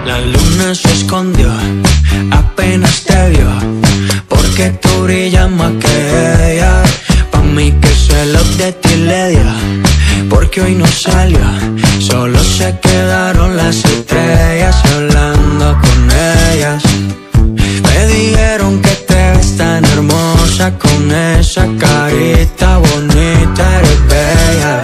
La luna se escondió, apenas te vio, porque tú brillas más que ella. Pa' mí que celos de ti le dio, porque hoy no salió, solo se quedaron las estrellas y hablando con ellas. Me dijeron que te ves tan hermosa, con esa carita bonita, eres bella.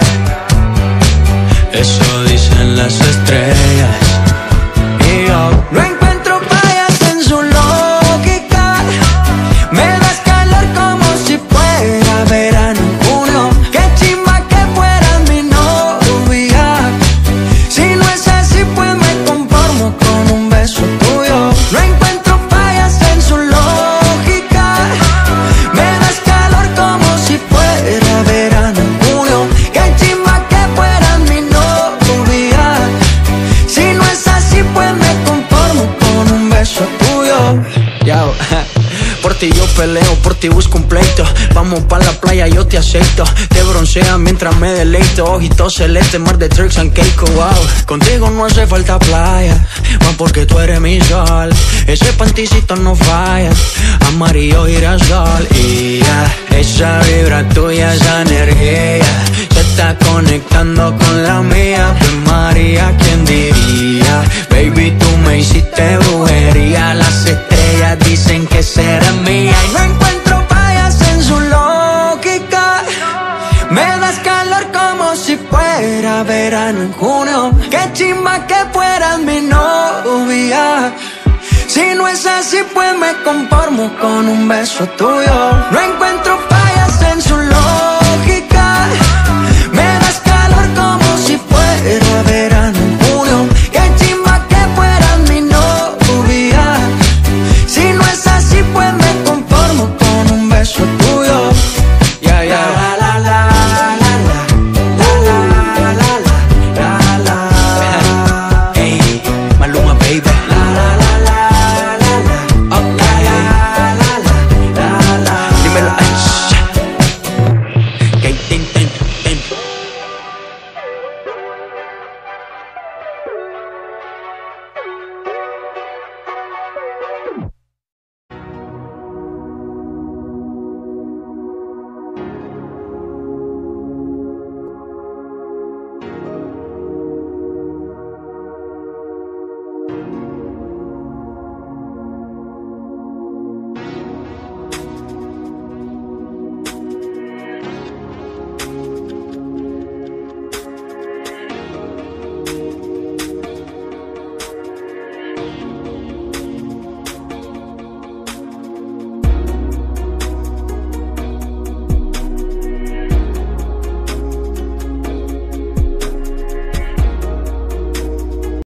Eso dicen las estrellas. Y yo no encuentro fallas en su lógica. Me das calor como si fuera verano en junio. Qué chimba que fueras mi novia. Si no es así, pues me conformo con un beso tuyo. No encuentro fallas en su lógica. Me das calor como si fuera verano en junio. Qué chimba que fueras mi novia. Si no es así, pues me conformo con un beso tuyo. Yo, por ti yo peleo, por ti busco un pleito. Vamos pa' la playa, yo te aceito. Te broncea mientras me deleito. Ojitos celeste, mar de tricks and cake, wow. Contigo no hace falta playa, más porque tú eres mi sol. Ese panticito no falla, amarillo girasol. Y ya, esa vibra tuya, esa energía se está conectando con la mía. Pues María, ¿quién diría? Baby, tú me hiciste brujería. Las estrellas dicen que será mía. Y no encuentro fallas en su lógica. Me das calor como si fuera verano en junio. Qué chimba que fueras mi novia. Si no es así, pues me conformo con un beso tuyo. No encuentro